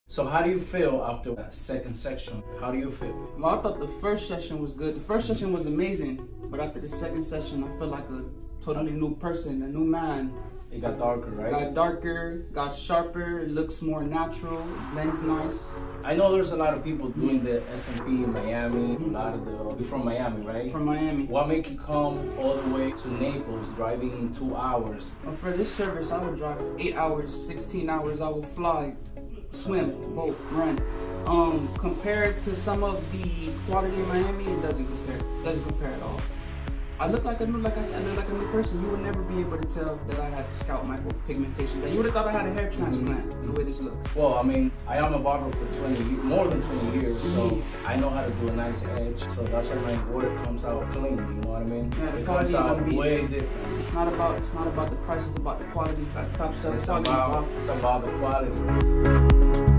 So how do you feel after that second section? How do you feel? Well, I thought the first session was good. The first session was amazing, but after the second session, I feel like a totally new person, a new man. It got darker, right? Got darker, got sharper, it looks more natural, it blends nice. I know there's a lot of people doing the SMP in Miami, a lot of you're from Miami, right? From Miami. What make you come all the way to Naples, driving 2 hours? Well, for this service, I would drive 8 hours, 16 hours, I would fly, swim, boat, run. Compared to some of the quality in Miami, it doesn't compare. It doesn't compare at all. I look like a new, like I said, I look like a new person. You would never be able to tell that I had scalp micropigmentation. You would have thought I had a hair transplant, the way this looks. Well, I mean, I am a barber for more than 20 years, so I know how to do a nice edge. So that's why my work comes out clean. You know what I mean? Yeah, the it quality comes is out way different. It's not about the price. It's about the quality. Top shelf quality. It's about the quality.